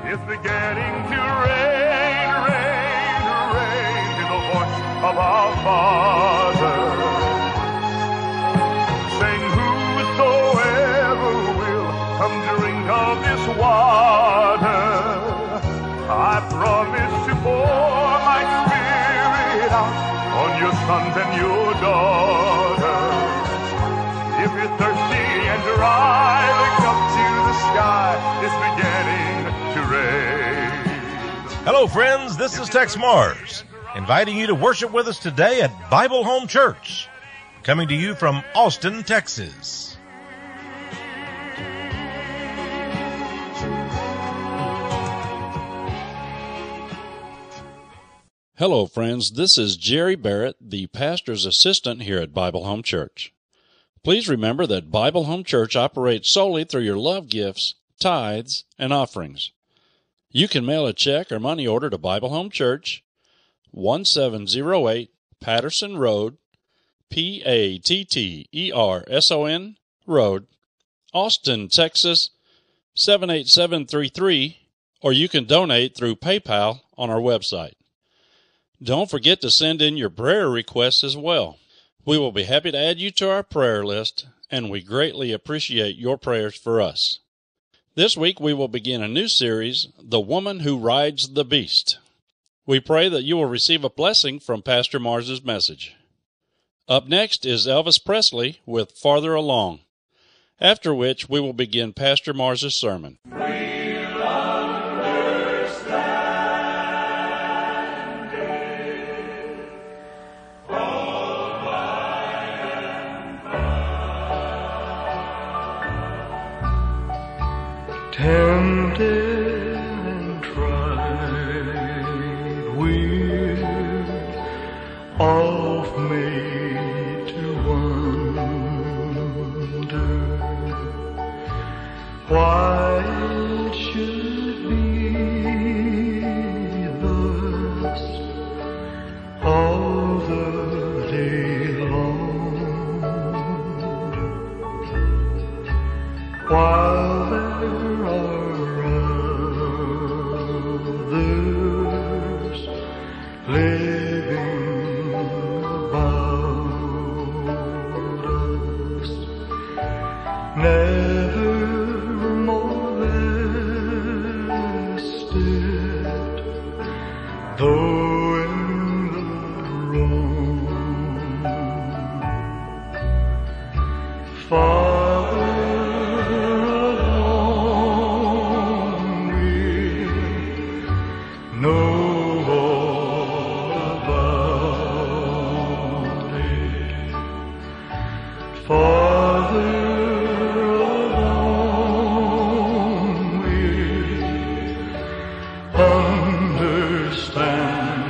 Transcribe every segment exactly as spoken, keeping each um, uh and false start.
It's beginning to rain, rain, rain, to the voice of our Father. Sing, whosoever will come drink of this water, I promise to pour my spirit out on your sons and your daughters. If you're thirsty and dry, look up to the sky, it's beginning to rain. Hello, friends, this is Tex Mars, inviting you to worship with us today at Bible Home Church, coming to you from Austin, Texas. Hello, friends. This is Jerry Barrett, the pastor's assistant here at Bible Home Church. Please remember that Bible Home Church operates solely through your love gifts, tithes, and offerings. You can mail a check or money order to Bible Home Church, one seven zero eight Patterson Road, P A T T E R S O N Road, Austin, Texas, seven eight seven three three, or you can donate through PayPal on our website. Don't forget to send in your prayer requests as well. We will be happy to add you to our prayer list, and we greatly appreciate your prayers for us. This week we will begin a new series, The Woman Who Rides the Beast. We pray that you will receive a blessing from Pastor Mars's message. Up next is Elvis Presley with Farther Along, after which we will begin Pastor Mars's sermon. Tempted and tried, we're oft made to wonder why it should be thus all the day long, while there are others living about us, never molested, though in the wrong. Father, know all about it. Farther along we'll understand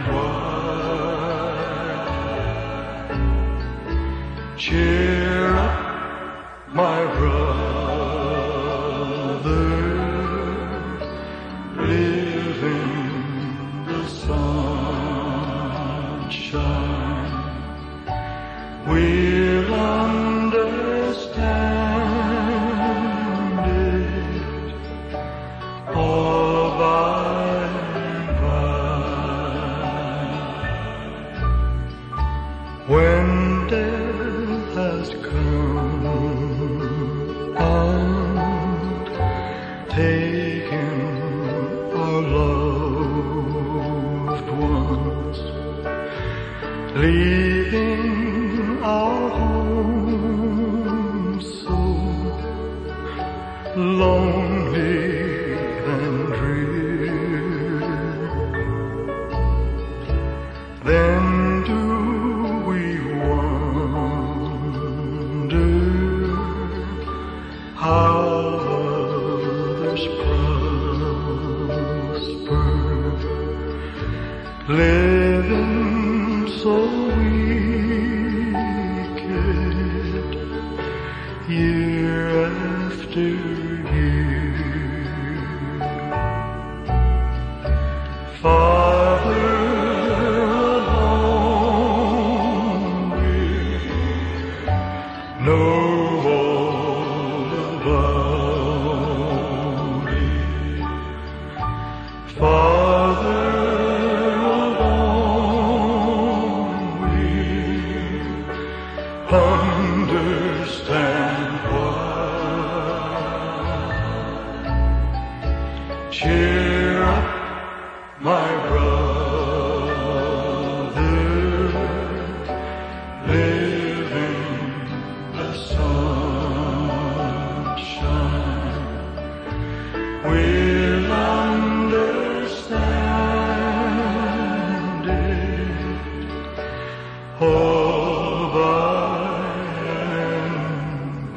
why. Cheer up, my brother, live in sunshine. We'll understand it all by and by. When death has come and taken our loved ones, leaving our home so lonely and drear, then do we wonder how others prosper, living so wicked, year after year. Father, along we'll know all about it. Father alone will understand why. Cheer up, my brother, live in the sunshine. We'll understand it all by and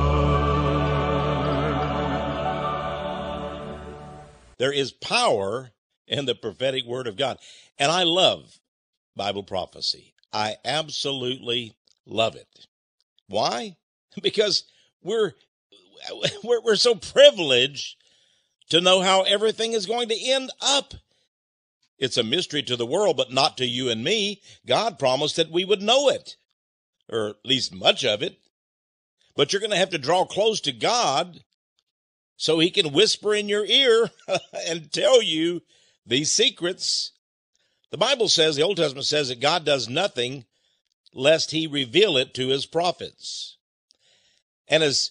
by. There is power in the prophetic word of God. And I love Bible prophecy. I absolutely love it. Why? Because we're, we're, we're so privileged to know how everything is going to end up. It's a mystery to the world, but not to you and me. God promised that we would know it, or at least much of it. But you're going to have to draw close to God so he can whisper in your ear and tell you these secrets. The Bible says, the Old Testament says that God does nothing lest he reveal it to his prophets. And as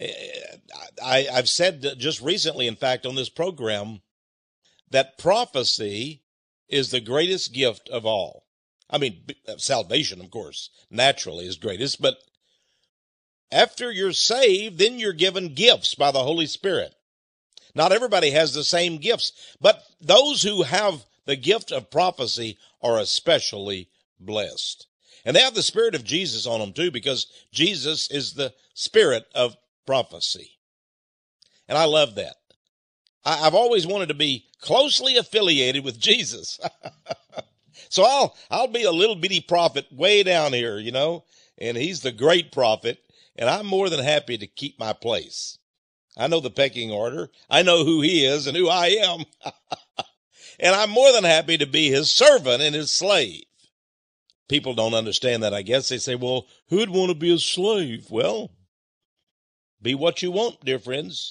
I, I've said just recently, in fact, on this program, that prophecy is the greatest gift of all. I mean, salvation, of course, naturally is greatest, but after you're saved, then you're given gifts by the Holy Spirit. Not everybody has the same gifts, but those who have the gift of prophecy are especially blessed. And they have the Spirit of Jesus on them too, because Jesus is the Spirit of prophecy. And I love that. I, I've always wanted to be closely affiliated with Jesus. So I'll, I'll be a little bitty prophet way down here, you know, and he's the great prophet, and I'm more than happy to keep my place. I know the pecking order. I know who he is and who I am. And I'm more than happy to be his servant and his slave. People don't understand that, I guess. They say, well, who'd want to be a slave? Well, be what you want, dear friends.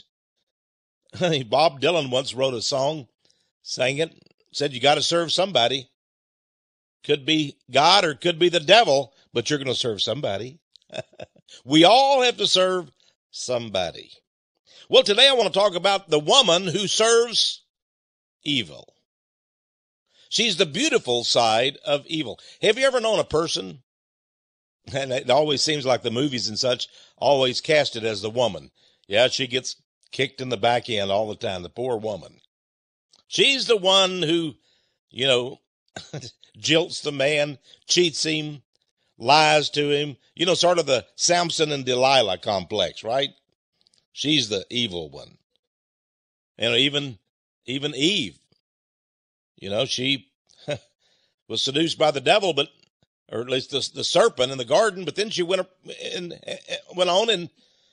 Bob Dylan once wrote a song, sang it, said you got to serve somebody. Could be God or could be the devil, but you're going to serve somebody. We all have to serve somebody. Well, today I want to talk about the woman who serves evil. She's the beautiful side of evil. Have you ever known a person, and it always seems like the movies and such always cast it as the woman. Yeah, she gets kicked in the back end all the time, the poor woman. She's the one who, you know, jilts the man, cheats him, lies to him. You know, sort of the Samson and Delilah complex, right? She's the evil one. And even, even Eve, you know, she was seduced by the devil, but, or at least the, the serpent in the garden, but then she went, and went on and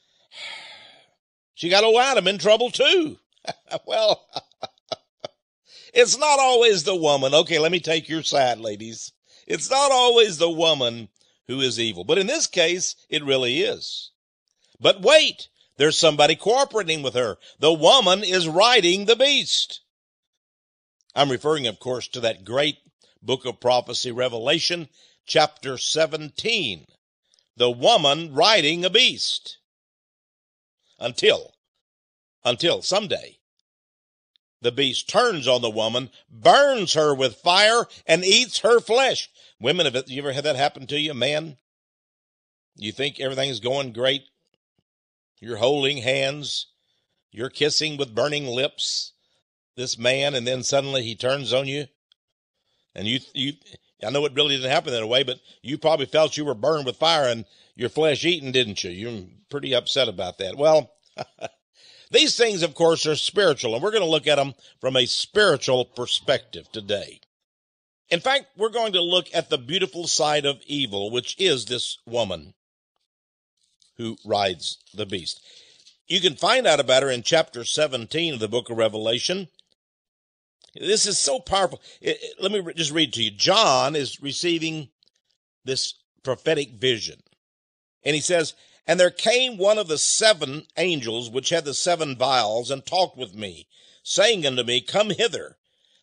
she got old Adam in trouble too. Well, it's not always the woman. Okay, let me take your side, ladies. It's not always the woman who is evil, but in this case, it really is. But wait, there's somebody cooperating with her. The woman is riding the beast. I'm referring, of course, to that great book of prophecy, Revelation, chapter seventeen. The woman riding a beast. Until, until someday, the beast turns on the woman, burns her with fire, and eats her flesh. Women, have you ever had that happen to you, man? You think everything is going great? You're holding hands. You're kissing with burning lips, this man, and then suddenly he turns on you. And you, you, I know it really didn't happen that way, but you probably felt you were burned with fire and your flesh eaten, didn't you? You're pretty upset about that. Well, these things, of course, are spiritual, and we're going to look at them from a spiritual perspective today. In fact, we're going to look at the beautiful side of evil, which is this woman who rides the beast. You can find out about her in chapter seventeen of the book of Revelation. This is so powerful. It, it, let me re- just read to you. John is receiving this prophetic vision. And he says, "And there came one of the seven angels which had the seven vials, and talked with me, saying unto me, Come hither,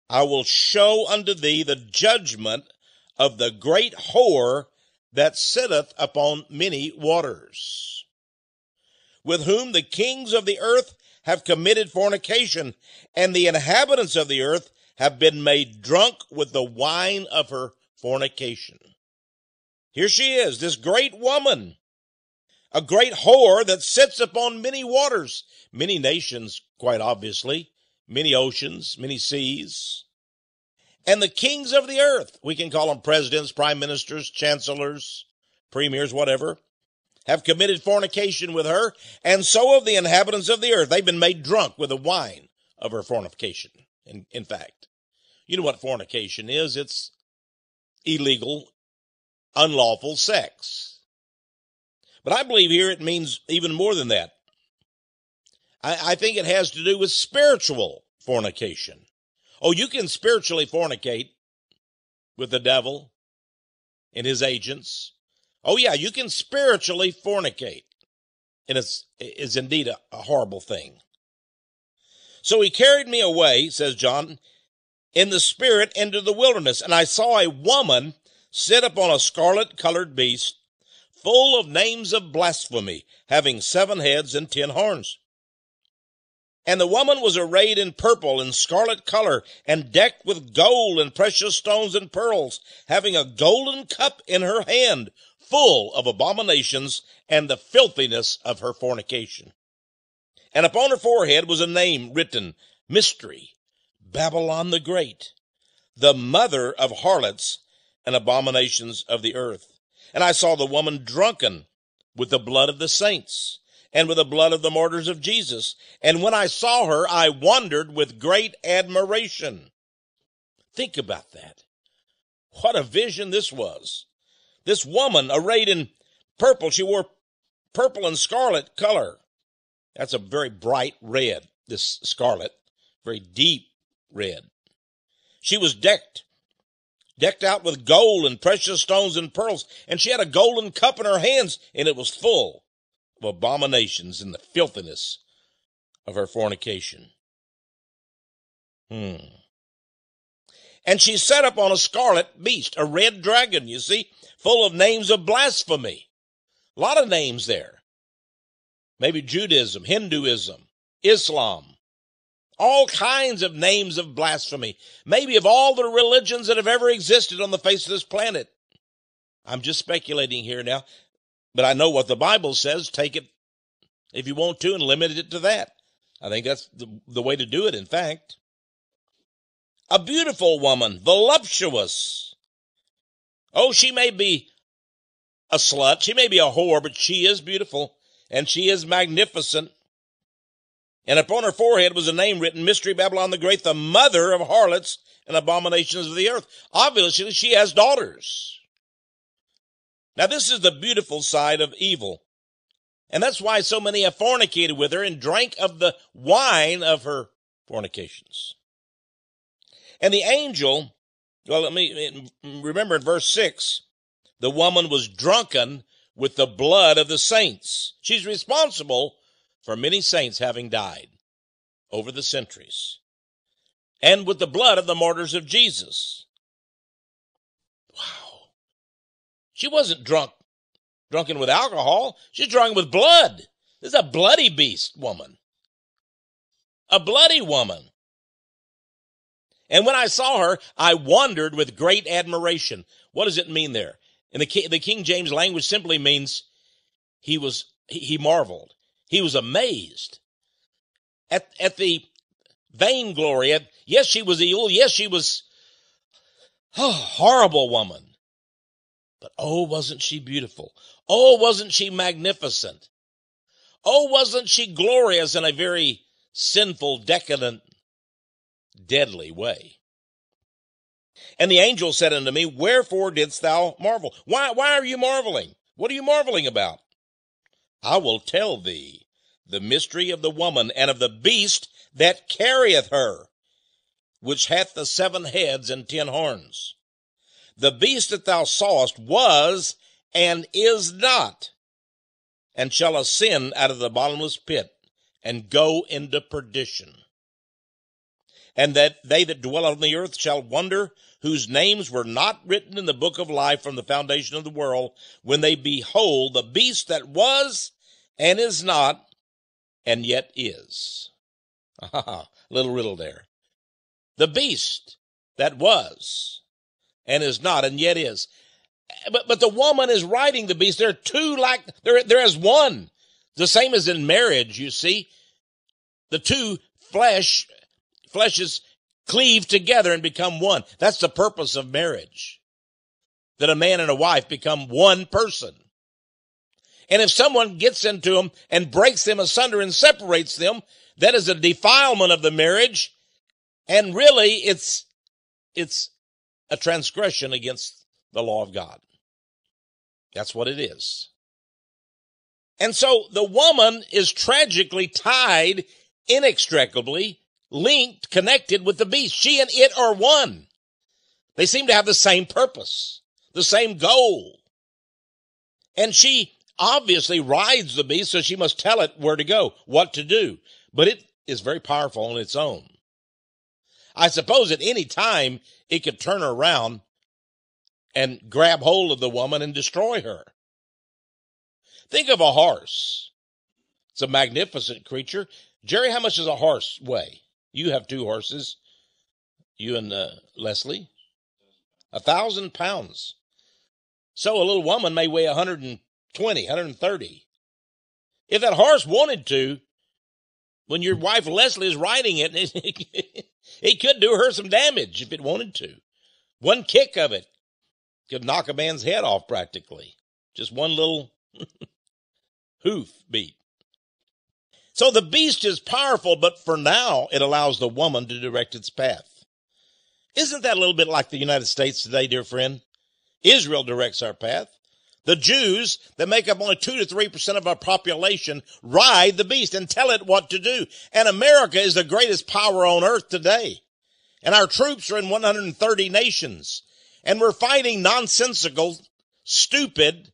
I will show unto thee the judgment of the great whore that sitteth upon many waters, with whom the kings of the earth have committed fornication, and the inhabitants of the earth have been made drunk with the wine of her fornication. Here she is, this great woman, a great whore that sits upon many waters, many nations, quite obviously, many oceans, many seas. And the kings of the earth, we can call them presidents, prime ministers, chancellors, premiers, whatever, have committed fornication with her, and so have the inhabitants of the earth. They've been made drunk with the wine of her fornication. In, in fact, you know what fornication is? It's illegal, unlawful sex. But I believe here it means even more than that. I, I think it has to do with spiritual fornication. Oh, you can spiritually fornicate with the devil and his agents. Oh, yeah, you can spiritually fornicate. And it's, it's indeed a, a horrible thing. So he carried me away, says John, in the spirit into the wilderness. And I saw a woman sit upon a scarlet-colored beast, full of names of blasphemy, having seven heads and ten horns. And the woman was arrayed in purple and scarlet color, and decked with gold and precious stones and pearls, having a golden cup in her hand, full of abominations and the filthiness of her fornication. And upon her forehead was a name written, Mystery, Babylon the Great, the mother of harlots and abominations of the earth. And I saw the woman drunken with the blood of the saints, and with the blood of the martyrs of Jesus. And when I saw her, I wondered with great admiration. Think about that. What a vision this was. This woman arrayed in purple. She wore purple and scarlet color. That's a very bright red, this scarlet, very deep red. She was decked, decked out with gold and precious stones and pearls, and she had a golden cup in her hands, and it was full of abominations and the filthiness of her fornication. Hmm. And she sat up on a scarlet beast, a red dragon, you see, full of names of blasphemy. A lot of names there. Maybe Judaism, Hinduism, Islam. All kinds of names of blasphemy. Maybe of all the religions that have ever existed on the face of this planet. I'm just speculating here now. But I know what the Bible says. Take it if you want to and limit it to that. I think that's the, the way to do it, in fact. A beautiful woman, voluptuous. Oh, she may be a slut. She may be a whore, but she is beautiful and she is magnificent. And upon her forehead was a name written, Mystery, Babylon the Great, the mother of harlots and abominations of the earth. Obviously, she has daughters. Now, this is the beautiful side of evil. And that's why so many have fornicated with her and drank of the wine of her fornications. And the angel, well, let me remember in verse six, the woman was drunken with the blood of the saints. She's responsible for many saints having died over the centuries. And with the blood of the martyrs of Jesus. Wow. She wasn't drunk, drunken with alcohol. She's drunk with blood. This is a bloody beast woman. A bloody woman. And when I saw her, I wondered with great admiration. What does it mean there? In the, the King James language simply means he was, he marveled. He was amazed at, at the vainglory. At, yes, she was evil. Yes, she was a horrible woman. But oh, wasn't she beautiful? Oh, wasn't she magnificent? Oh, wasn't she glorious in a very sinful, decadent, deadly way? And the angel said unto me, Wherefore didst thou marvel? Why, why are you marveling? What are you marveling about? I will tell thee the mystery of the woman and of the beast that carrieth her, which hath the seven heads and ten horns. The beast that thou sawest was and is not, and shall ascend out of the bottomless pit and go into perdition. and that they that dwell on the earth shall wonder, whose names were not written in the book of life from the foundation of the world, when they behold the beast that was and is not and yet is. Ah, little riddle there. The beast that was and is not and yet is. But but the woman is riding the beast. There are two like, there, there is one. The same as in marriage, you see. The two flesh, fleshes cleave together and become one. That's the purpose of marriage. That a man and a wife become one person. And if someone gets into them and breaks them asunder and separates them, that is a defilement of the marriage. And really, it's, it's a transgression against the law of God. That's what it is. And so the woman is tragically tied, inextricably linked, connected with the beast. She and it are one. They seem to have the same purpose, the same goal. And she obviously rides the beast, so she must tell it where to go, what to do. But it is very powerful on its own. I suppose at any time it could turn around and grab hold of the woman and destroy her. Think of a horse. It's a magnificent creature. Jerry, how much does a horse weigh? You have two horses. You and uh, Leslie. A thousand pounds. So a little woman may weigh one hundred twenty, one hundred thirty. If that horse wanted to, when your wife Leslie is riding it, it, it could do her some damage if it wanted to. One kick of it could knock a man's head off practically. Just one little hoof beat. So the beast is powerful, but for now it allows the woman to direct its path. Isn't that a little bit like the United States today, dear friend? Israel directs our path. The Jews, that make up only two to three percent of our population, ride the beast and tell it what to do. And America is the greatest power on earth today. And our troops are in one hundred thirty nations. And we're fighting nonsensical, stupid,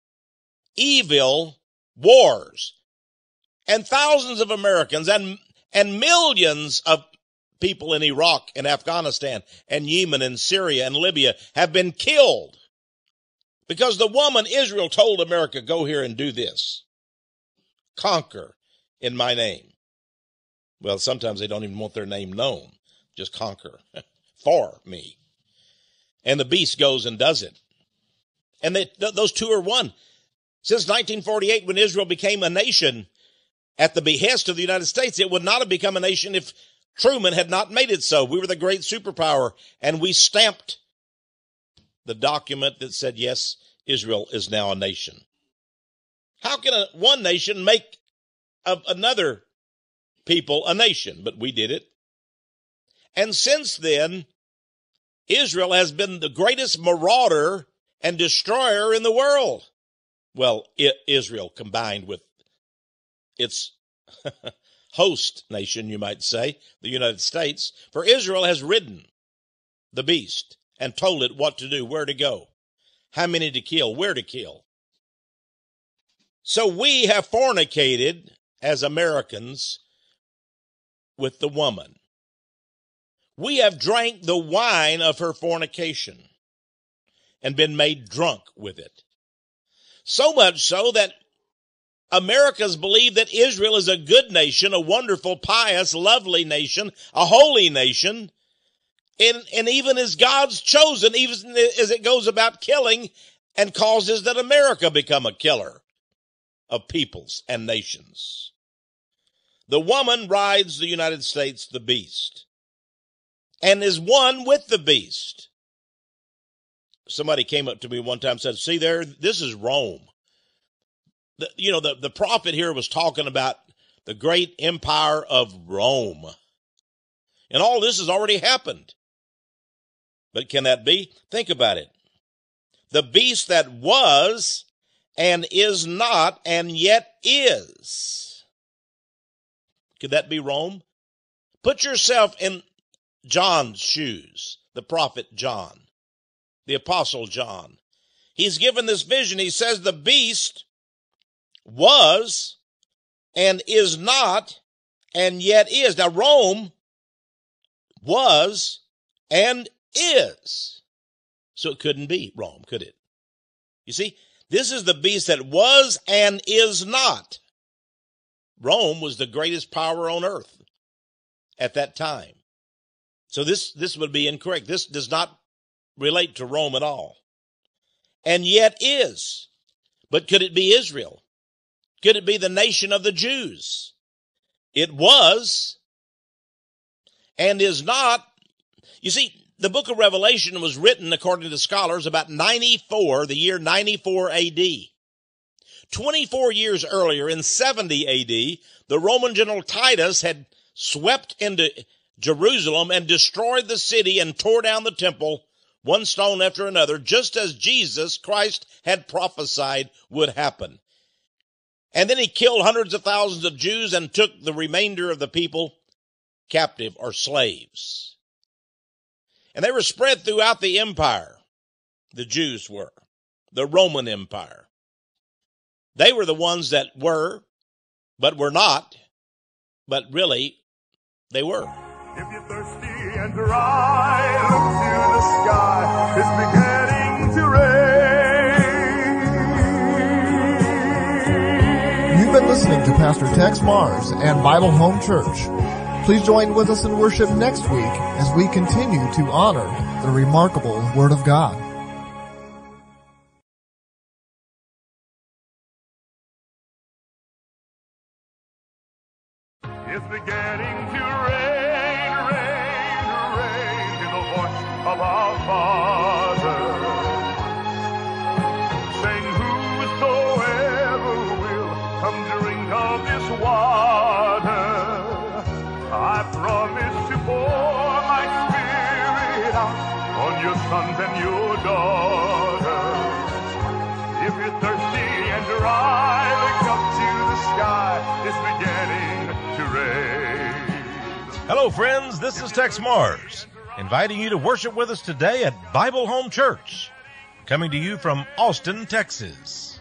evil wars. And thousands of Americans and, and millions of people in Iraq and Afghanistan and Yemen and Syria and Libya have been killed because the woman Israel told America, go here and do this. Conquer in my name. Well, sometimes they don't even want their name known. Just conquer for me. And the beast goes and does it. And they, th- those two are one. Since nineteen forty-eight, when Israel became a nation at the behest of the United States, it would not have become a nation if Truman had not made it so. We were the great superpower, and we stamped the document that said, yes, Israel is now a nation. How can a, one nation make of another people a nation? But we did it. And since then, Israel has been the greatest marauder and destroyer in the world. Well, it, Israel combined with its host nation, you might say, the United States. For Israel has ridden the beast and told it what to do, where to go, how many to kill, where to kill. So we have fornicated as Americans with the woman. We have drank the wine of her fornication and been made drunk with it. So much so that Americans believe that Israel is a good nation, a wonderful, pious, lovely nation, a holy nation, and, and even as God's chosen, even as it goes about killing and causes that America become a killer of peoples and nations. The woman rides the United States, the beast, and is one with the beast. Somebody came up to me one time and said, see there, this is Rome. The, you know, the, the prophet here was talking about the great empire of Rome. And all this has already happened. But can that be? Think about it. The beast that was and is not and yet is. Could that be Rome? Put yourself in John's shoes, the prophet John, the apostle John. He's given this vision. He says the beast was and is not and yet is. Now Rome was and is. So it couldn't be Rome, could it? You see, this is the beast that was and is not. Rome was the greatest power on earth at that time. So this, this would be incorrect. This does not relate to Rome at all. And yet is. But could it be Israel? Could it be the nation of the Jews? It was and is not. You see, the book of Revelation was written, according to scholars, about ninety-four, the year ninety-four A D. twenty-four years earlier, in seventy A D, the Roman general Titus had swept into Jerusalem and destroyed the city and tore down the temple, one stone after another, just as Jesus Christ had prophesied would happen. And then he killed hundreds of thousands of Jews and took the remainder of the people captive or slaves. And they were spread throughout the empire. The Jews were. The Roman Empire. They were the ones that were, but were not, but really, they were. If you're thirsty and dry, look to the sky. It's beginning to rain. You've been listening to Pastor Tex Mars and Bible Home Church. Please join with us in worship next week as we continue to honor the remarkable Word of God. It's beginning to rain, rain, rain, in the voice of our Father, saying, whosoever will come drink of this water, I promise to pour my Spirit out on your sons and your daughters. If you're thirsty and dry, look up to the sky. It's beginning to rain. Hello, friends. This is Tex Mars, inviting you to worship with us today at Bible Home Church, coming to you from Austin, Texas.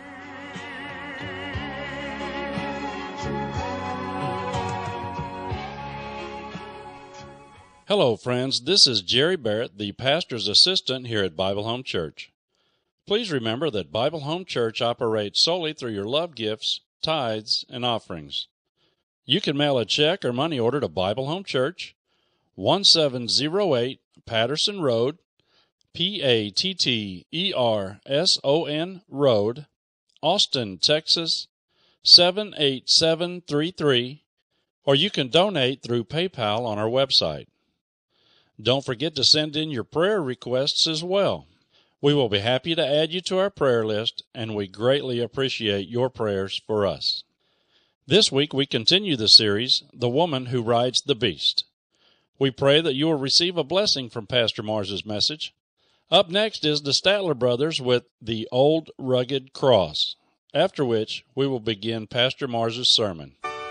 Hello, friends. This is Jerry Barrett, the pastor's assistant here at Bible Home Church. Please remember that Bible Home Church operates solely through your love gifts, tithes, and offerings. You can mail a check or money order to Bible Home Church, one seven zero eight Patterson Road, P A T T E R S O N Road, Austin, Texas, seven eight seven three three, or you can donate through PayPal on our website. Don't forget to send in your prayer requests as well. We will be happy to add you to our prayer list, and we greatly appreciate your prayers for us. This week we continue the series, The Woman Who Rides the Beast. We pray that you will receive a blessing from Pastor Mars's message. Up next is the Statler Brothers with The Old Rugged Cross, after which we will begin Pastor Mars's sermon.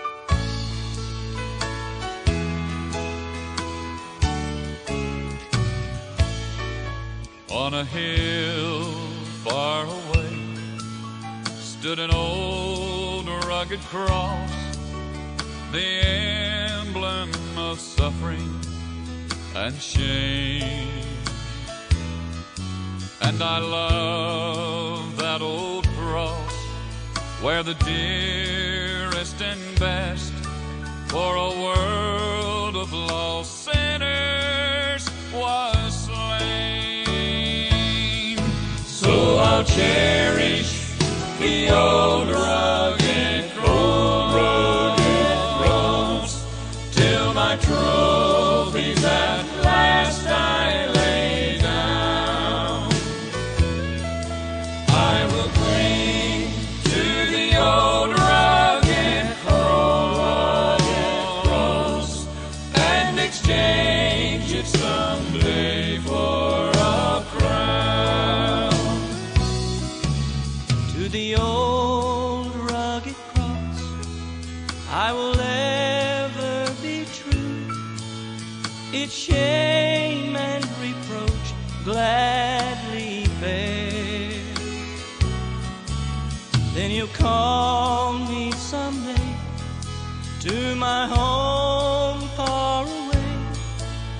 On a hill far away stood an old rugged cross, the emblem of suffering and shame. And I love that old cross, where the dearest and best for a world of lost sinners was slain. So I'll cherish the old rugged cross till my trophies at last I lay down. I will cling to the old rugged cross and exchange it someday for a crown. To the old rugged cross I will ever be true, its shame and reproach gladly bear. Then you'll call me someday to my home far away,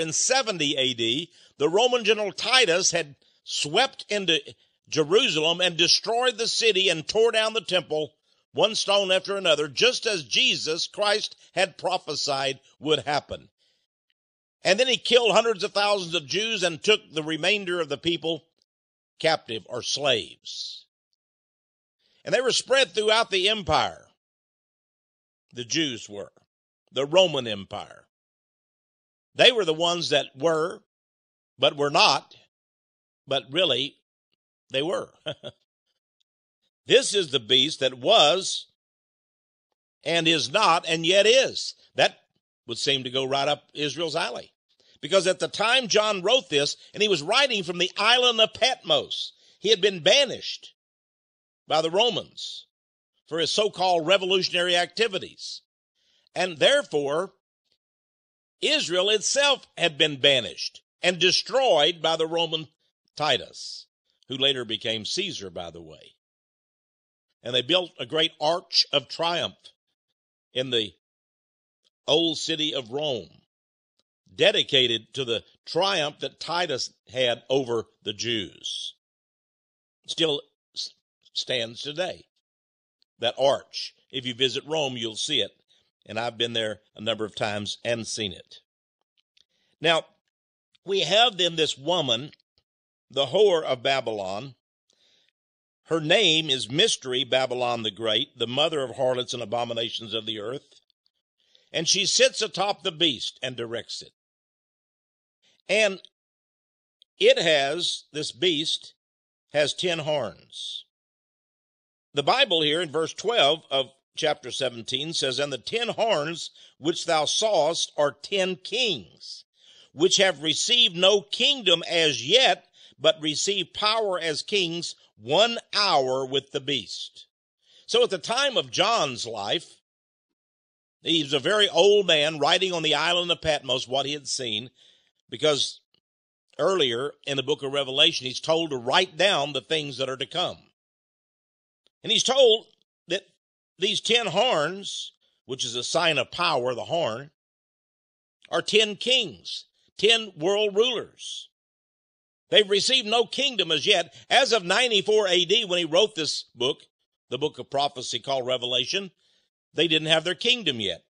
in seventy A D, the Roman general Titus had swept into Jerusalem and destroyed the city and tore down the temple, one stone after another, just as Jesus Christ had prophesied would happen. And then he killed hundreds of thousands of Jews and took the remainder of the people captive or slaves. And they were spread throughout the empire. The Jews were. The Roman Empire. They were the ones that were, but were not, but really they were. This is the beast that was and is not and yet is. That would seem to go right up Israel's alley. Because at the time John wrote this, and he was writing from the island of Patmos, he had been banished by the Romans for his so-called revolutionary activities. And therefore, Israel itself had been banished and destroyed by the Roman Titus, who later became Caesar, by the way. And they built a great arch of triumph in the old city of Rome, dedicated to the triumph that Titus had over the Jews. Still stands today, that arch. If you visit Rome, you'll see it. And I've been there a number of times and seen it. Now, we have then this woman, the whore of Babylon. Her name is Mystery Babylon the Great, the mother of harlots and abominations of the earth. And she sits atop the beast and directs it. And it has, this beast, has ten horns. The Bible here in verse twelve of chapter seventeen says, and the ten horns which thou sawest are ten kings, which have received no kingdom as yet, but receive power as kings one hour with the beast. So at the time of John's life, he was a very old man writing on the island of Patmos what he had seen, because earlier in the book of Revelation, he's told to write down the things that are to come. And he's told that these ten horns, which is a sign of power, the horn, are ten kings, ten world rulers. They've received no kingdom as yet. As of ninety-four A D, when he wrote this book, the book of prophecy called Revelation, they didn't have their kingdom yet.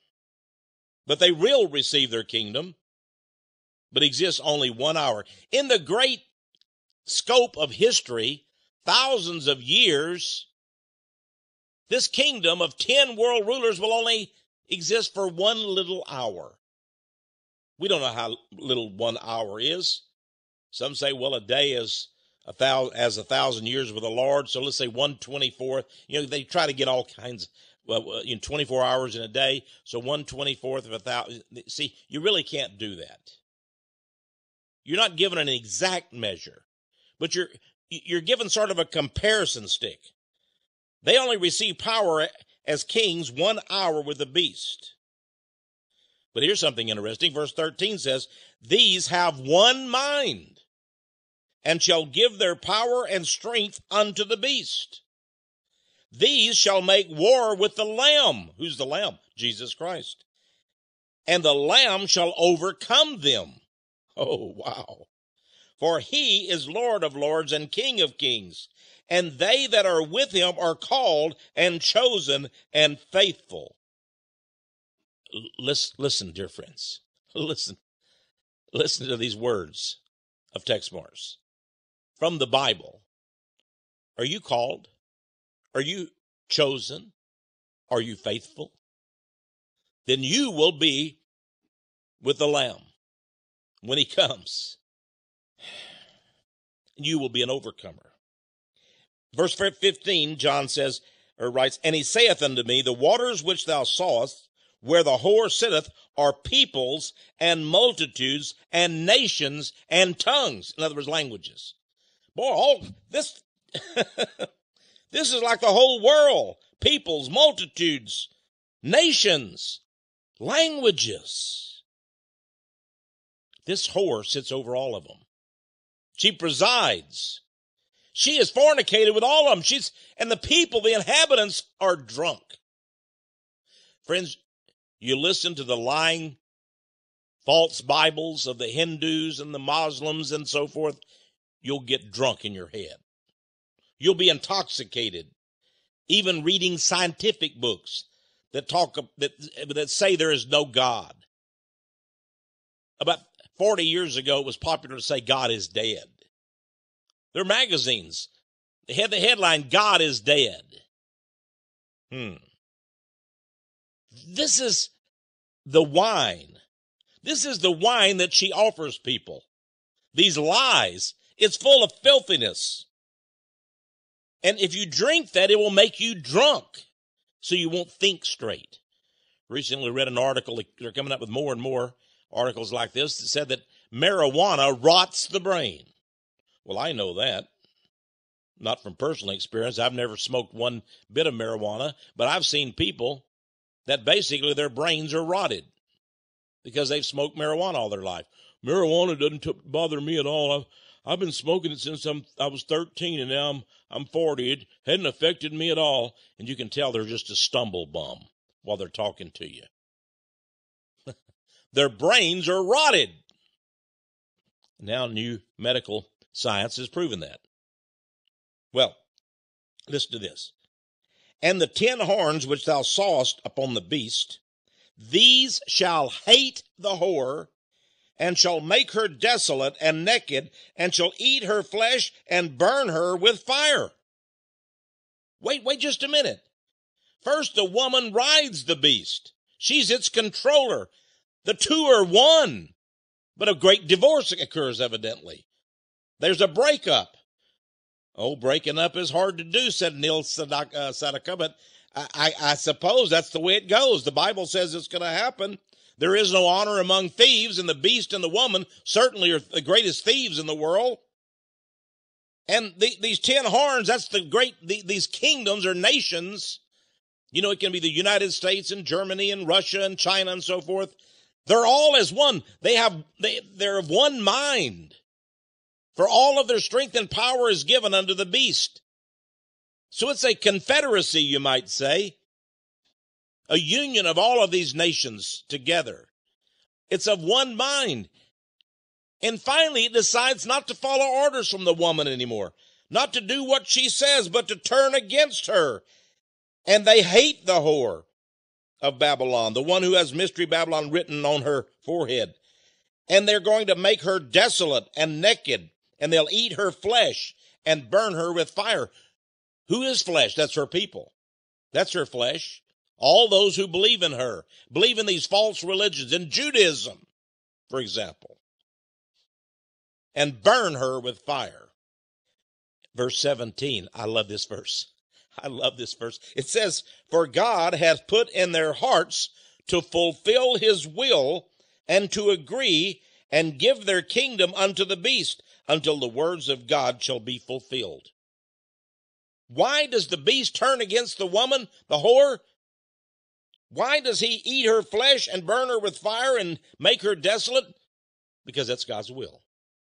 But they will receive their kingdom, but exists only one hour. In the great scope of history, thousands of years, this kingdom of ten world rulers will only exist for one little hour. We don't know how little one hour is. Some say, well, a day is a thousand, as a thousand years with the Lord. So let's say one twenty-fourth. You know, they try to get all kinds, well, in twenty-four hours in a day. So one twenty-fourth of a thousand. See, you really can't do that. You're not given an exact measure, but you're, you're given sort of a comparison stick. They only receive power as kings one hour with the beast. But here's something interesting. Verse thirteen says, these have one mind, and shall give their power and strength unto the beast. These shall make war with the Lamb. Who's the Lamb? Jesus Christ. And the Lamb shall overcome them. Oh, wow. For he is Lord of lords and King of kings, and they that are with him are called and chosen and faithful. Listen, listen, dear friends. Listen. Listen to these words of Tex Mars from the Bible. Are you called? Are you chosen? Are you faithful? Then you will be with the Lamb when he comes. You will be an overcomer. Verse fifteen, John says, or writes, and he saith unto me, the waters which thou sawest, where the whore sitteth, are peoples and multitudes and nations and tongues. In other words, languages. Boy, all this, this is like the whole world. Peoples, multitudes, nations, languages. This whore sits over all of them. She presides. She is fornicated with all of them. She's, and the people, the inhabitants, are drunk. Friends, you listen to the lying false Bibles of the Hindus and the Muslims and so forth, you'll get drunk in your head. You'll be intoxicated, even reading scientific books that talk that that say there is no God. About forty years ago, it was popular to say God is dead. There are magazines. They had the headline, God is dead. Hmm. This is the wine. This is the wine that she offers people. These lies. It's full of filthiness. And if you drink that, it will make you drunk, so you won't think straight. Recently read an article. They're coming up with more and more articles like this that said that marijuana rots the brain. Well, I know that. Not from personal experience. I've never smoked one bit of marijuana, but I've seen people that basically their brains are rotted because they've smoked marijuana all their life. Marijuana doesn't t- bother me at all. I've, I've been smoking it since I'm, I was thirteen, and now I'm, I'm forty. It hadn't affected me at all. And you can tell they're just a stumble bum while they're talking to you. Their brains are rotted. Now new medical science has proven that. Well, listen to this. And the ten horns which thou sawest upon the beast, these shall hate the whore, and shall make her desolate and naked, and shall eat her flesh and burn her with fire. Wait, wait just a minute. First, the woman rides the beast. She's its controller. The two are one. But a great divorce occurs, evidently. There's a breakup. Oh, breaking up is hard to do, said Neil Sedaka, but I, I, I suppose that's the way it goes. The Bible says it's going to happen. There is no honor among thieves, and the beast and the woman certainly are the greatest thieves in the world. And the, these ten horns, that's the great, the, these kingdoms or nations. You know, it can be the United States and Germany and Russia and China and so forth. They're all as one. They have, they, they're of one mind. For all of their strength and power is given unto the beast. So it's a confederacy, you might say. A union of all of these nations together. It's of one mind. And finally, it decides not to follow orders from the woman anymore. Not to do what she says, but to turn against her. And they hate the whore of Babylon, the one who has Mystery Babylon written on her forehead. And they're going to make her desolate and naked. And they'll eat her flesh and burn her with fire. Who is flesh? That's her people. That's her flesh. All those who believe in her, believe in these false religions, in Judaism, for example. And burn her with fire. Verse seventeen, I love this verse. I love this verse. It says, for God hath put in their hearts to fulfill his will and to agree and give their kingdom unto the beast, until the words of God shall be fulfilled. Why does the beast turn against the woman, the whore? Why does he eat her flesh and burn her with fire and make her desolate? Because that's God's will.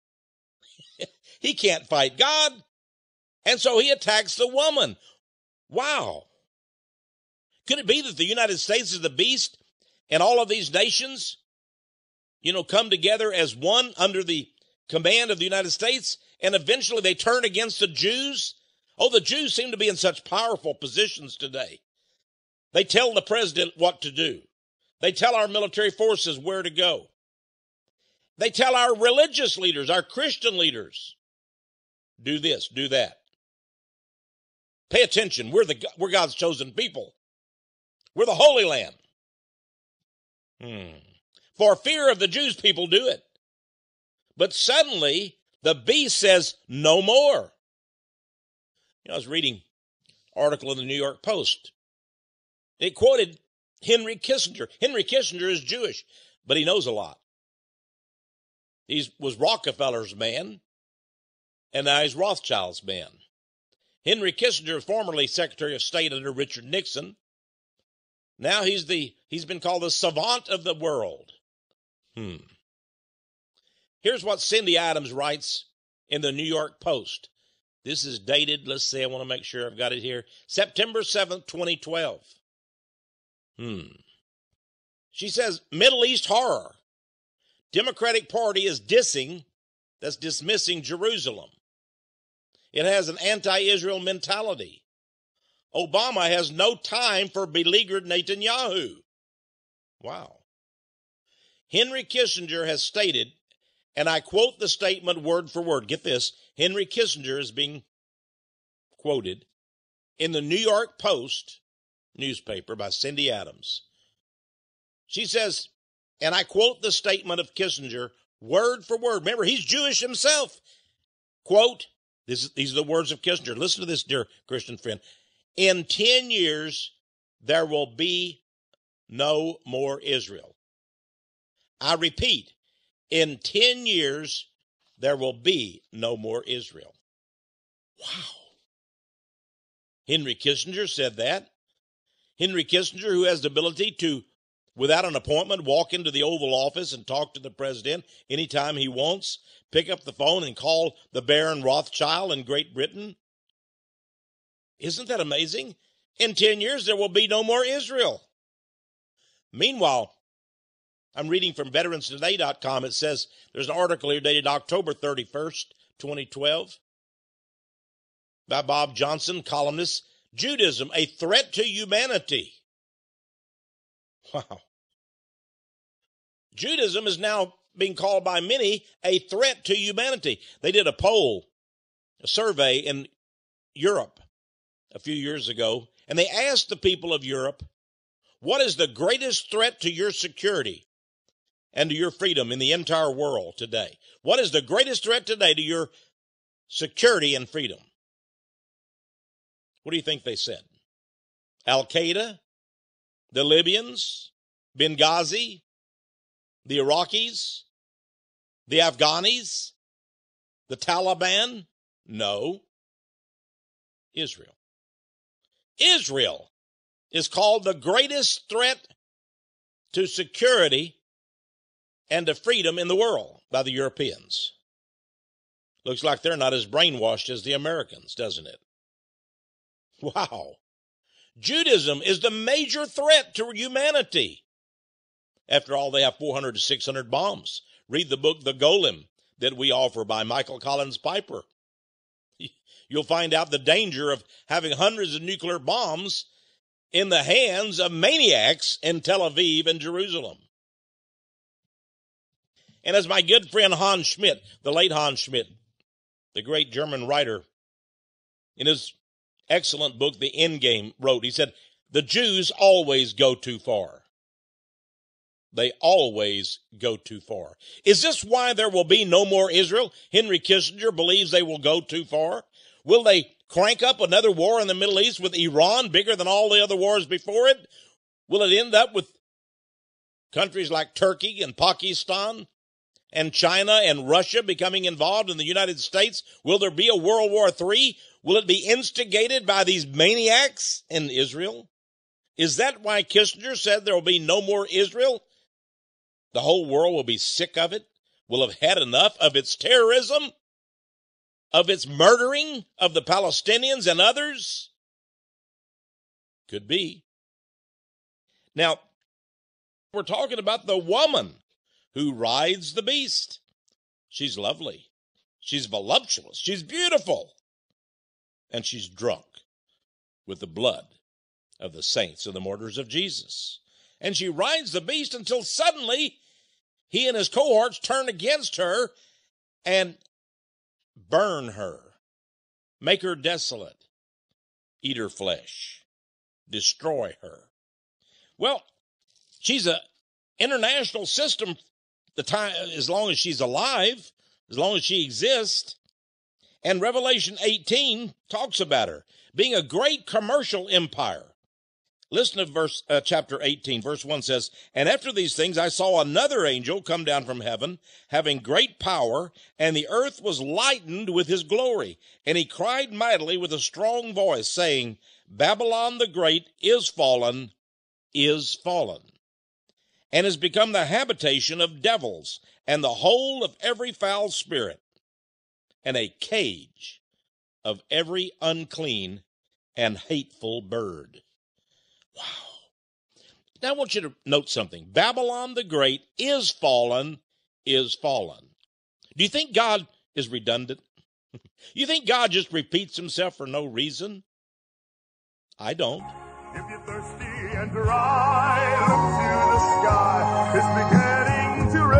He can't fight God, and so he attacks the woman. Wow. Could it be that the United States is the beast and all of these nations, you know, come together as one under the command of the United States, and eventually they turn against the Jews? Oh, the Jews seem to be in such powerful positions today. They tell the president what to do. They tell our military forces where to go. They tell our religious leaders, our Christian leaders, do this, do that. Pay attention. We're the we're God's chosen people. We're the Holy Land. Hmm. For fear of the Jews, people do it. But suddenly, the beast says, no more. You know, I was reading an article in the New York Post. It quoted Henry Kissinger. Henry Kissinger is Jewish, but he knows a lot. He was Rockefeller's man, and now he's Rothschild's man. Henry Kissinger, formerly Secretary of State under Richard Nixon. Now he's the he's been called the savant of the world. Hmm. Here's what Cindy Adams writes in the New York Post. This is dated, let's see, I want to make sure I've got it here, September seventh, twenty twelve. Hmm. She says, Middle East horror. Democratic Party is dissing, that's dismissing Jerusalem. It has an anti-Israel mentality. Obama has no time for beleaguered Netanyahu. Wow. Henry Kissinger has stated, and I quote the statement word for word. Get this. Henry Kissinger is being quoted in the New York Post newspaper by Cindy Adams. She says, and I quote the statement of Kissinger word for word. Remember, he's Jewish himself. Quote, this, these are the words of Kissinger. Listen to this, dear Christian friend. In ten years, there will be no more Israel. I repeat, in ten years, there will be no more Israel. Wow. Henry Kissinger said that. Henry Kissinger, who has the ability to, without an appointment, walk into the Oval Office and talk to the president anytime he wants, pick up the phone and call the Baron Rothschild in Great Britain. Isn't that amazing? In ten years, there will be no more Israel. Meanwhile, I'm reading from veterans today dot com. It says there's an article here dated October thirty-first, twenty twelve, by Bob Johnson, columnist. Judaism, a threat to humanity. Wow. Judaism is now being called by many a threat to humanity. They did a poll, a survey in Europe a few years ago, and they asked the people of Europe, what is the greatest threat to your security and to your freedom in the entire world today? What is the greatest threat today to your security and freedom? What do you think they said? Al-Qaeda, the Libyans, Benghazi, the Iraqis, the Afghanis, the Taliban? No. Israel. Israel is called the greatest threat to security and to freedom in the world by the Europeans. Looks like they're not as brainwashed as the Americans, doesn't it? Wow. Judaism is the major threat to humanity. After all, they have four hundred to six hundred bombs. Read the book, The Golem, that we offer by Michael Collins Piper. You'll find out the danger of having hundreds of nuclear bombs in the hands of maniacs in Tel Aviv and Jerusalem. And as my good friend Hans Schmidt, the late Hans Schmidt, the great German writer, in his excellent book, The Endgame, wrote, he said, the Jews always go too far. They always go too far. Is this why there will be no more Israel? Henry Kissinger believes they will go too far. Will they crank up another war in the Middle East with Iran, bigger than all the other wars before it? Will it end up with countries like Turkey and Pakistan and China and Russia becoming involved in the United States? Will there be a World War Three? Will it be instigated by these maniacs in Israel? Is that why Kissinger said there will be no more Israel? The whole world will be sick of it, will have had enough of its terrorism, of its murdering of the Palestinians and others? Could be. Now, we're talking about the woman who rides the beast. She's lovely. She's voluptuous. She's beautiful. And she's drunk with the blood of the saints and the martyrs of Jesus. And she rides the beast until suddenly he and his cohorts turn against her and burn her, make her desolate, eat her flesh, destroy her. Well, she's an international system the time as long as she's alive, as long as she exists. And Revelation eighteen talks about her being a great commercial empire. Listen to verse uh, chapter eighteen, verse one says, and after these things I saw another angel come down from heaven, having great power, and the earth was lightened with his glory. And he cried mightily with a strong voice, saying, Babylon the great is fallen, is fallen, and has become the habitation of devils, and the hole of every foul spirit, and a cage of every unclean and hateful bird. Wow. Now I want you to note something. Babylon the Great is fallen, is fallen. Do you think God is redundant? You think God just repeats himself for no reason? I don't. If you're thirsty and dry, look to the sky. It's beginning to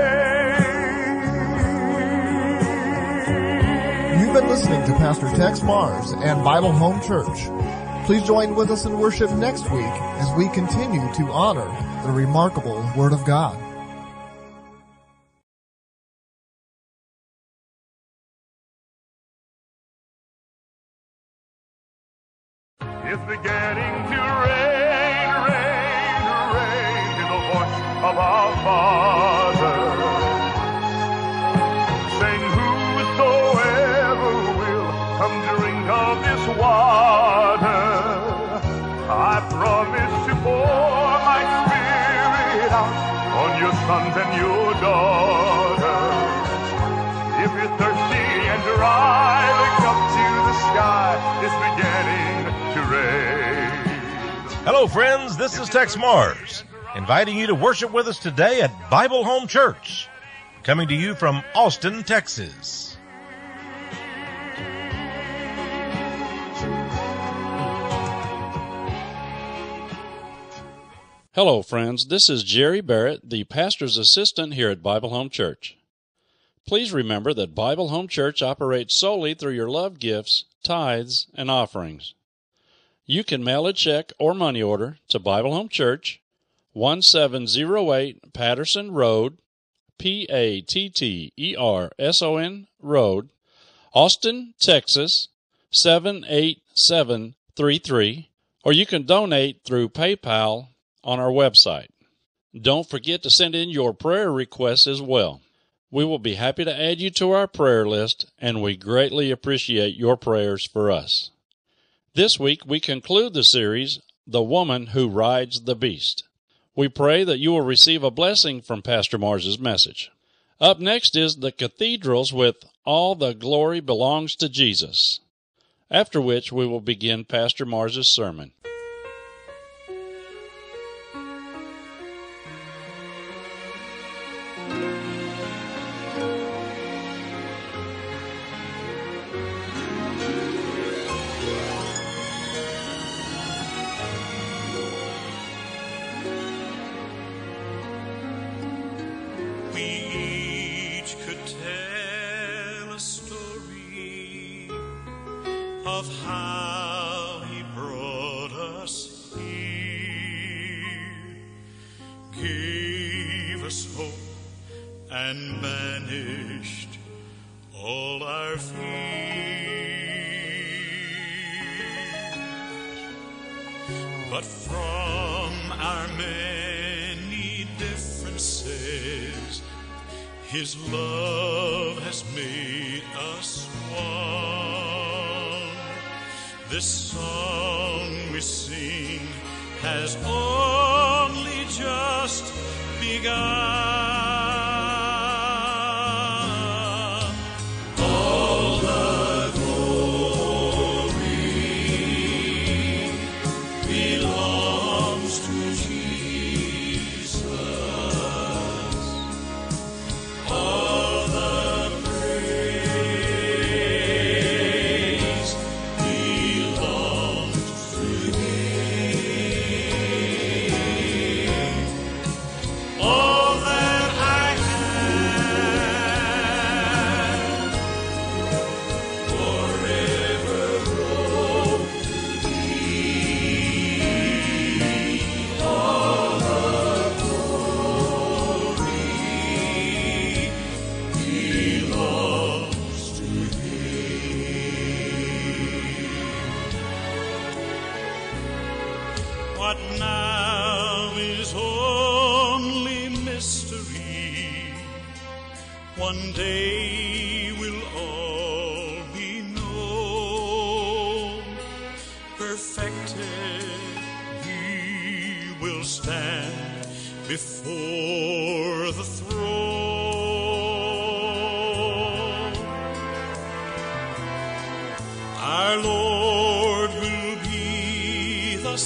rain. You've been listening to Pastor Tex Mars and Bible Home Church. Please join with us in worship next week as we continue to honor the remarkable Word of God. It's beginning to rain, rain, rain, to the voice of our Father, saying, whosoever will come drink of this water, I promise to pour my Spirit out on your sons and your daughters. If you're thirsty and dry, look up to the sky. It's beginning to rain. Hello, friends. This is Tex Mars, inviting you to worship with us today at Bible Home Church, coming to you from Austin, Texas. Hello, friends. This is Jerry Barrett, the pastor's assistant here at Bible Home Church. Please remember that Bible Home Church operates solely through your love gifts, tithes, and offerings. You can mail a check or money order to Bible Home Church, one seven zero eight Patterson Road, P A T T E R S O N Road, Austin, Texas, seven eight seven three three, or you can donate through PayPal on our website. Don't forget to send in your prayer requests as well. We will be happy to add you to our prayer list, and we greatly appreciate your prayers for us. This week we conclude the series, The Woman Who Rides the Beast. We pray that you will receive a blessing from Pastor Mars's message. Up next is The Cathedrals with All the Glory Belongs to Jesus, after which we will begin Pastor Mars's sermon. Of how he brought us here, gave us hope and banished all our fears. But from our many differences, his love has made us one. This song we sing has only just begun. All the glory belongs to Jesus. All the praise belongs to Him. All that I have forever owed to Thee. All the glory belongs to Thee. What now is only mystery. One day will all be known. Perfected, He will stand before the throne. Our Lord will be the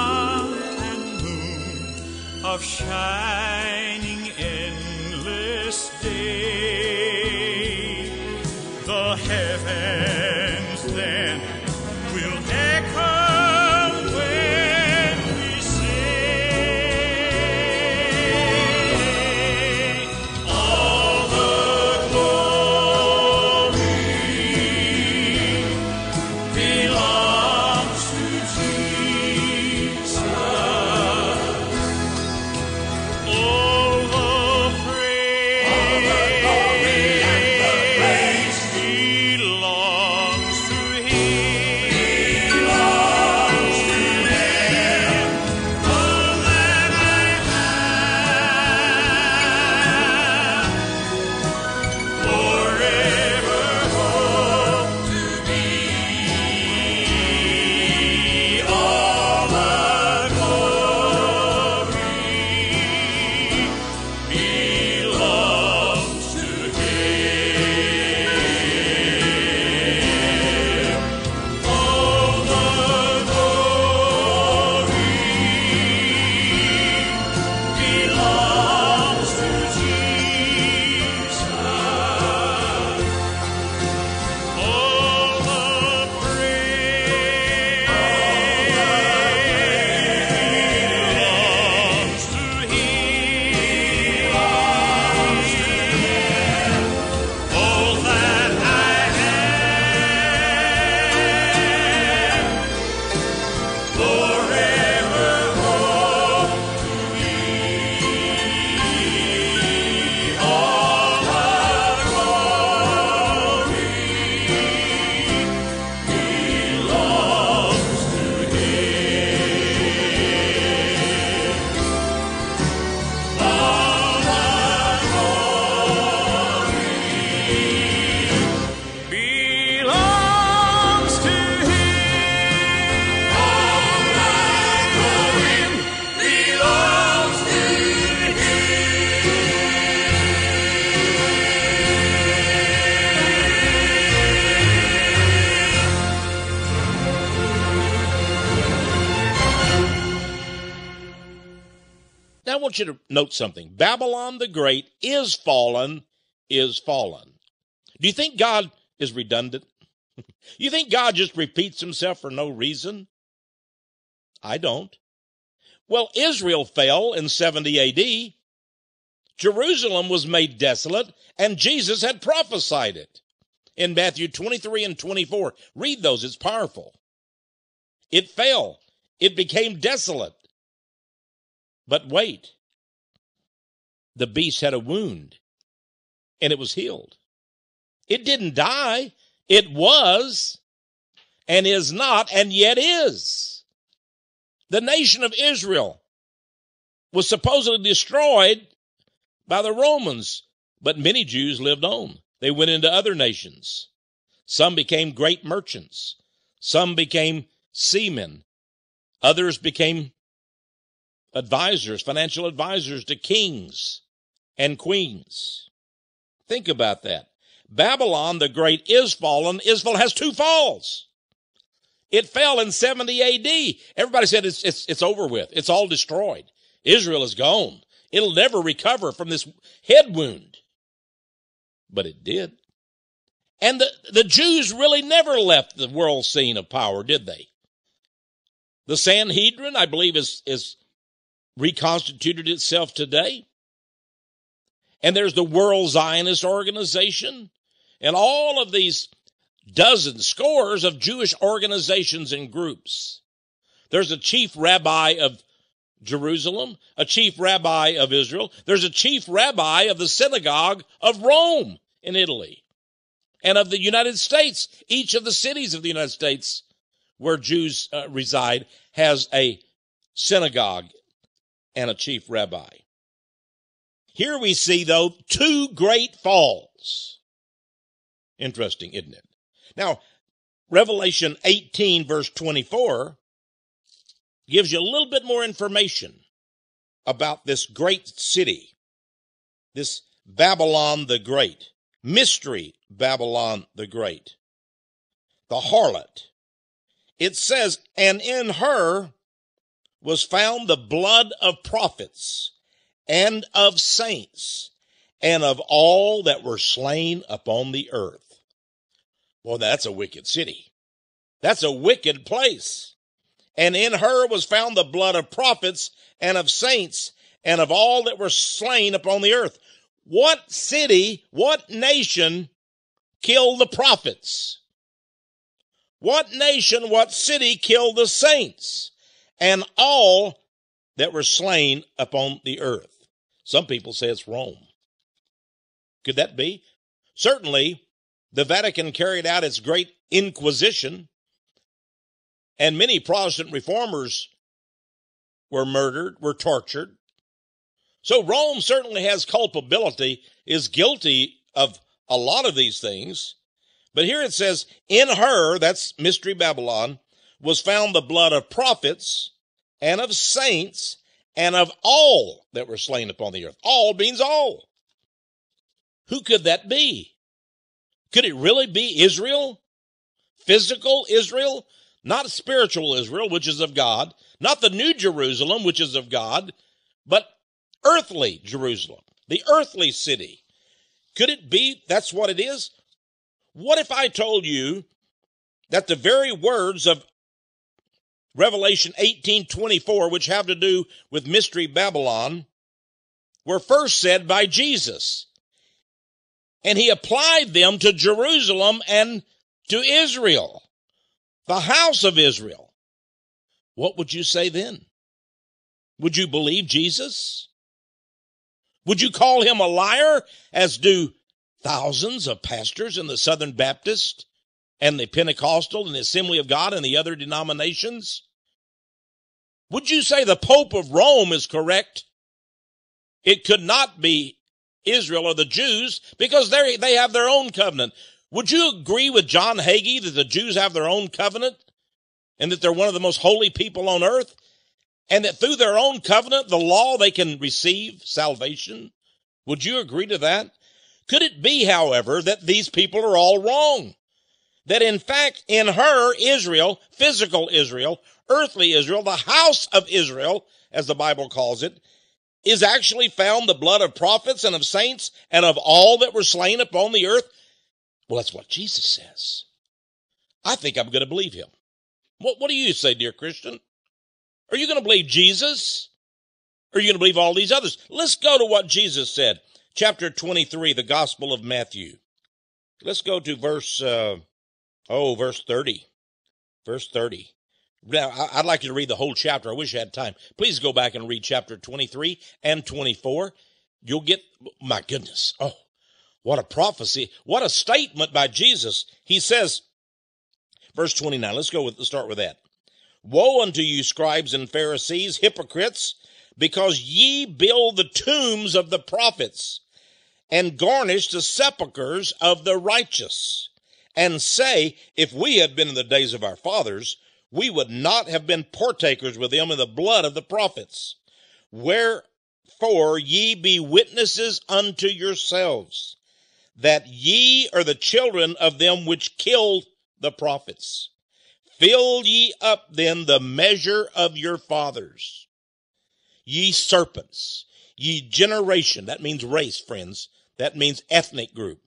sun and moon of shining endless the heavens then will echo when we sing. All the glory belongs to Jesus. All the praise belongs to Him. All that I have forever hope to be. All the glory belongs to Him. All the glory belongs to Jesus. All the praise belongs to Him. All that I have forever hope to be. All the glory belongs to Him. All the belongs to Him. All that belongs to Now I want you to note something. Babylon the Great is fallen, is fallen. Do you think God is redundant? You think God just repeats himself for no reason? I don't. Well, Israel fell in seventy A D. Jerusalem was made desolate, and Jesus had prophesied it. In Matthew twenty-three and twenty-four, read those, it's powerful. It fell. It became desolate. But wait, the beast had a wound, and it was healed. It didn't die. It was, and is not, and yet is. The nation of Israel was supposedly destroyed by the Romans, but many Jews lived on. They went into other nations. Some became great merchants. Some became seamen. Others became advisors, financial advisors to kings and queens. Think about that. Babylon the Great is fallen. Israel has two falls. It fell in seventy A D. Everybody said it's, it's, it's over with. It's all destroyed. Israel is gone. It'll never recover from this head wound. But it did. And the, the Jews really never left the world scene of power, did they? The Sanhedrin, I believe, is, is reconstituted itself today. And there's the World Zionist Organization and all of these dozens, scores of Jewish organizations and groups. There's a chief rabbi of Jerusalem, a chief rabbi of Israel. There's a chief rabbi of the synagogue of Rome in Italy and of the United States. Each of the cities of the United States where Jews uh, reside has a synagogue and a chief rabbi. Here we see, though, two great falls. Interesting, isn't it? Now, Revelation eighteen, verse twenty-four, gives you a little bit more information about this great city, this Babylon the Great, mystery Babylon the Great, the harlot. It says, and in her was found the blood of prophets and of saints and of all that were slain upon the earth. Well, that's a wicked city. That's a wicked place. And in her was found the blood of prophets and of saints and of all that were slain upon the earth. What city, what nation killed the prophets? What nation, what city killed the saints and all that were slain upon the earth? Some people say it's Rome. Could that be? Certainly, the Vatican carried out its great Inquisition, and many Protestant reformers were murdered, were tortured. So Rome certainly has culpability, is guilty of a lot of these things. But here it says, in her, that's Mystery Babylon, was found the blood of prophets and of saints and of all that were slain upon the earth. All means all. Who could that be? Could it really be Israel? Physical Israel? Not spiritual Israel, which is of God. Not the New Jerusalem, which is of God. But earthly Jerusalem. The earthly city. Could it be that's what it is? What if I told you that the very words of Revelation eighteen twenty-four, which have to do with Mystery Babylon, were first said by Jesus? And he applied them to Jerusalem and to Israel, the house of Israel. What would you say then? Would you believe Jesus? Would you call him a liar, as do thousands of pastors in the Southern Baptist and the Pentecostal and the Assembly of God and the other denominations? Would you say the Pope of Rome is correct? It could not be Israel or the Jews, because they they have their own covenant. Would you agree with John Hagee that the Jews have their own covenant and that they're one of the most holy people on earth, and that through their own covenant, the law, they can receive salvation? Would you agree to that? Could it be, however, that these people are all wrong? That in fact, in her, Israel, physical Israel, earthly Israel, the house of Israel, as the Bible calls it, is actually found the blood of prophets and of saints and of all that were slain upon the earth? Well, that's what Jesus says. I think I'm going to believe him. What, what do you say, dear Christian? Are you going to believe Jesus? Or are you going to believe all these others? Let's go to what Jesus said. Chapter twenty-three, the Gospel of Matthew. Let's go to verse, uh, oh, verse thirty. Verse thirty. Now, I'd like you to read the whole chapter. I wish I had time. Please go back and read chapter twenty-three and twenty-four. You'll get, my goodness, oh, what a prophecy. What a statement by Jesus. He says, verse twenty-nine, let's go with, let's start with that. Woe unto you, scribes and Pharisees, hypocrites, because ye build the tombs of the prophets, and garnish the sepulchres of the righteous, and say, if we had been in the days of our fathers, we would not have been partakers with them in the blood of the prophets. Wherefore ye be witnesses unto yourselves, that ye are the children of them which killed the prophets. Fill ye up then the measure of your fathers. Ye serpents, ye generation, that means race, friends. That means ethnic group.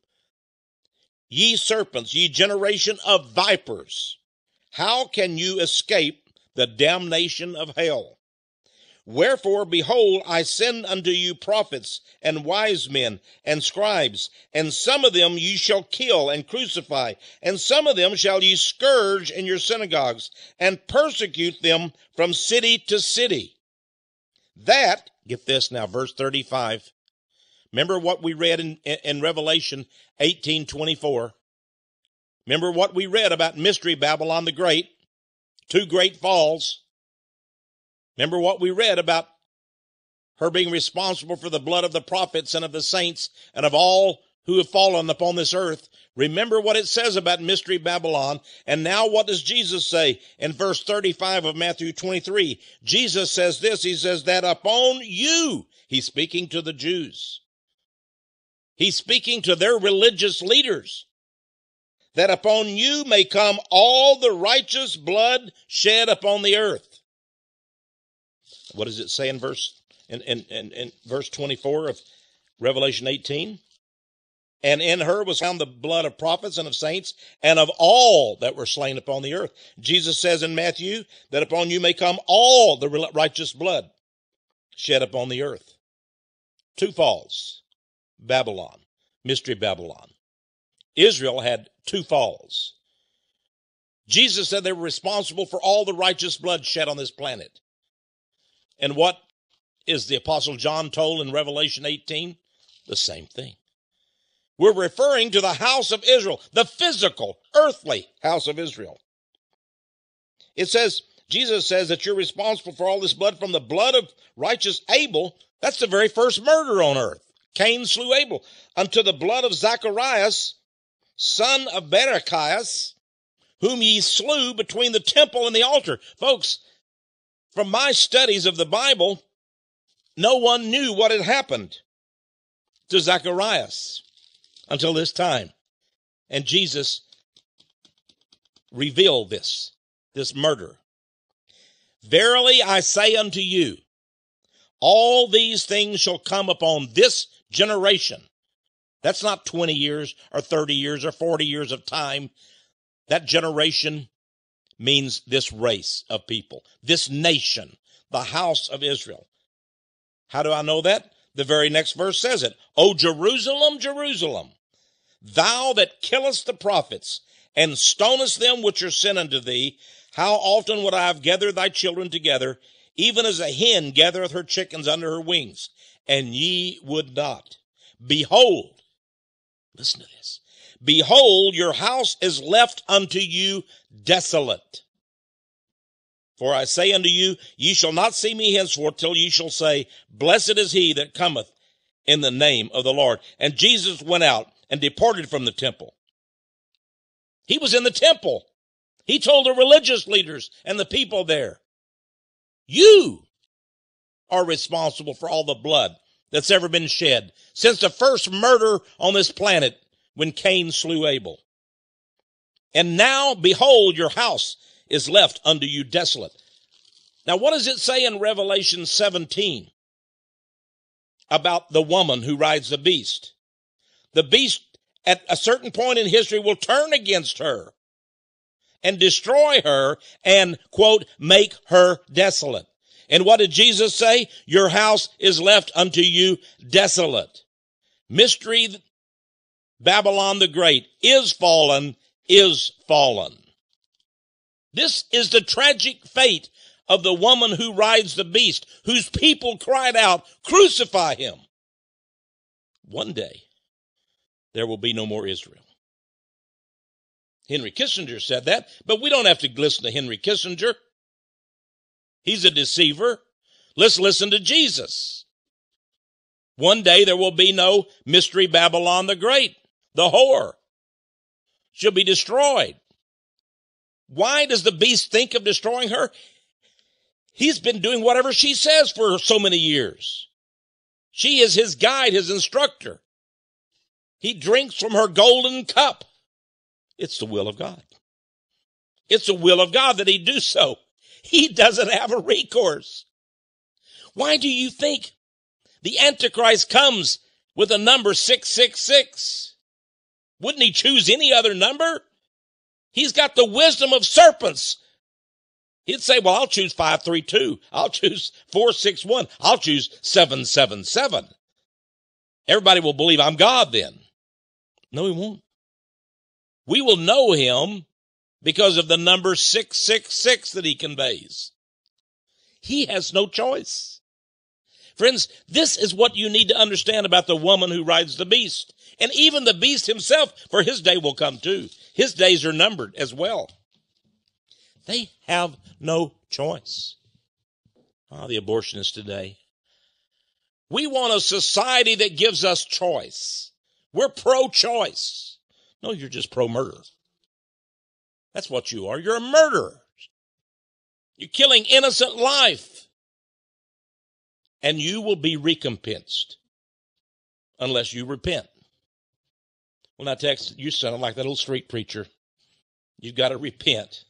Ye serpents, ye generation of vipers, how can you escape the damnation of hell? Wherefore, behold, I send unto you prophets and wise men and scribes, and some of them ye shall kill and crucify, and some of them shall ye scourge in your synagogues, and persecute them from city to city. That, get this now, verse thirty-five. Remember what we read in, in Revelation eighteen twenty-four. Remember what we read about Mystery Babylon the Great, two great falls. Remember what we read about her being responsible for the blood of the prophets and of the saints and of all who have fallen upon this earth. Remember what it says about Mystery Babylon. And now what does Jesus say in verse thirty-five of Matthew twenty-three? Jesus says this, he says that upon you, he's speaking to the Jews. He's speaking to their religious leaders, that upon you may come all the righteous blood shed upon the earth. What does it say in verse in, in, in, in verse twenty-four of Revelation eighteen? And in her was found the blood of prophets and of saints and of all that were slain upon the earth. Jesus says in Matthew that upon you may come all the righteous blood shed upon the earth. Two falls. Babylon. Mystery Babylon. Israel had two falls. Jesus said they were responsible for all the righteous blood shed on this planet. And what is the Apostle John told in Revelation eighteen? The same thing. We're referring to the house of Israel, the physical, earthly house of Israel. It says, Jesus says that you're responsible for all this blood from the blood of righteous Abel. That's the very first murder on earth. Cain slew Abel. Unto the blood of Zacharias, son of Berechias, whom ye slew between the temple and the altar. Folks, from my studies of the Bible, no one knew what had happened to Zacharias until this time. And Jesus revealed this, this murder. Verily I say unto you, all these things shall come upon this generation. That's not twenty years or thirty years or forty years of time. That generation means this race of people, this nation, the house of Israel. How do I know that? The very next verse says it. O Jerusalem, Jerusalem, thou that killest the prophets and stonest them which are sent unto thee, how often would I have gathered thy children together, even as a hen gathereth her chickens under her wings, and ye would not. Behold, listen to this. Behold, your house is left unto you desolate. For I say unto you, ye shall not see me henceforth till ye shall say, blessed is he that cometh in the name of the Lord. And Jesus went out and departed from the temple. He was in the temple. He told the religious leaders and the people there, you are responsible for all the blood that's ever been shed since the first murder on this planet when Cain slew Abel. And now, behold, your house is left unto you desolate. Now, what does it say in Revelation seventeen about the woman who rides the beast? The beast at a certain point in history will turn against her and destroy her and, quote, make her desolate. And what did Jesus say? Your house is left unto you desolate. Mystery Babylon the Great is fallen, is fallen. This is the tragic fate of the woman who rides the beast, whose people cried out, crucify him. One day, there will be no more Israel. Henry Kissinger said that, but we don't have to listen to Henry Kissinger. He's a deceiver. Let's listen to Jesus. One day there will be no Mystery Babylon the Great, the whore. She'll be destroyed. Why does the beast think of destroying her? He's been doing whatever she says for so many years. She is his guide, his instructor. He drinks from her golden cup. It's the will of God. It's the will of God that he do so. He doesn't have a recourse. Why do you think the Antichrist comes with a number six six six? Wouldn't he choose any other number? He's got the wisdom of serpents. He'd say, well, I'll choose five three two. I'll choose four six one. I'll choose seven seven seven. Everybody will believe I'm God then. No, he won't. We will know him because of the number six six six that he conveys. He has no choice. Friends, this is what you need to understand about the woman who rides the beast. And even the beast himself, for his day will come too. His days are numbered as well. They have no choice. Ah, the abortionists today. We want a society that gives us choice. We're pro-choice. No, you're just pro-murder. That's what you are. You're a murderer. You're killing innocent life. And you will be recompensed unless you repent. Well, now, Tex, you sound like that old street preacher. You've got to repent.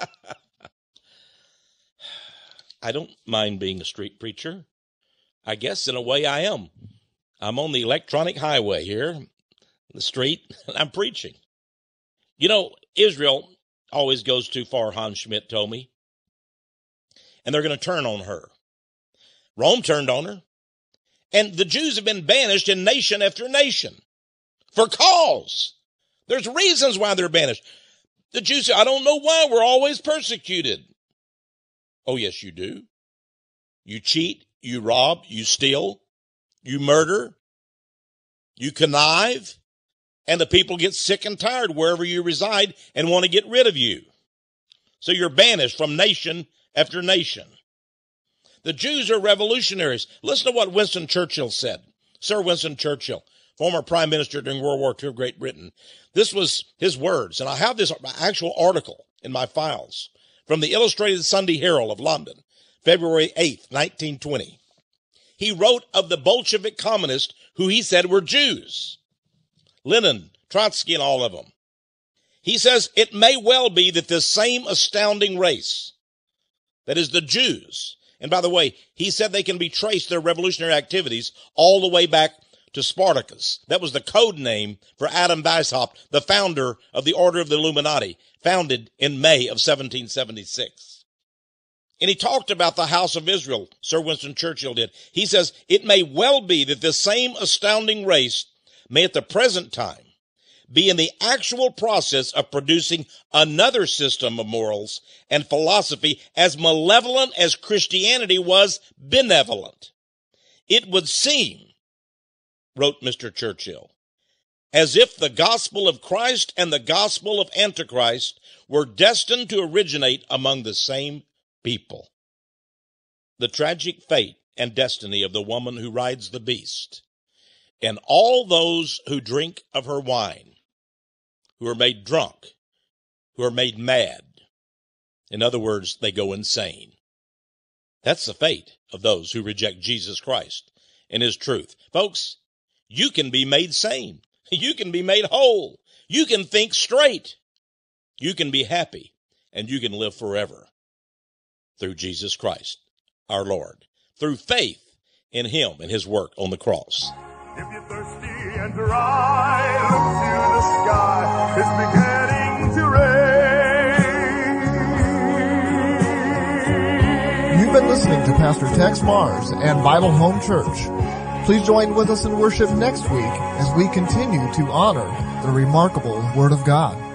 I don't mind being a street preacher. I guess in a way I am. I'm on the electronic highway here. the street, and I'm preaching. You know, Israel always goes too far, Hans Schmidt told me. And they're going to turn on her. Rome turned on her. And the Jews have been banished in nation after nation for cause. There's reasons why they're banished. The Jews say, I don't know why we're always persecuted. Oh, yes, you do. You cheat, you rob, you steal, you murder, you connive, and the people get sick and tired wherever you reside and want to get rid of you. So you're banished from nation after nation. The Jews are revolutionaries. Listen to what Winston Churchill said. Sir Winston Churchill, former prime minister during World War Two of Great Britain. This was his words, and I have this actual article in my files from the Illustrated Sunday Herald of London, February eighth, nineteen twenty. He wrote of the Bolshevik communists who he said were Jews. Lenin, Trotsky, and all of them. He says, it may well be that this same astounding race, that is the Jews, and by the way, he said they can be traced, their revolutionary activities, all the way back to Spartacus. That was the code name for Adam Weishaupt, the founder of the Order of the Illuminati, founded in May of seventeen seventy-six. And he talked about the house of Israel, Sir Winston Churchill did. He says, it may well be that this same astounding race may at the present time be in the actual process of producing another system of morals and philosophy as malevolent as Christianity was benevolent. It would seem, wrote Mister Churchill, as if the gospel of Christ and the gospel of Antichrist were destined to originate among the same people. The tragic fate and destiny of the woman who rides the beast, and all those who drink of her wine, who are made drunk, who are made mad. In other words, they go insane. That's the fate of those who reject Jesus Christ and his truth. Folks, you can be made sane. You can be made whole. You can think straight. You can be happy, and you can live forever through Jesus Christ, our Lord, through faith in him and his work on the cross. If you're thirsty and dry, look to the sky. It's beginning to rain. You've been listening to Pastor Tex Mars and Bible Home Church. Please join with us in worship next week as we continue to honor the remarkable Word of God.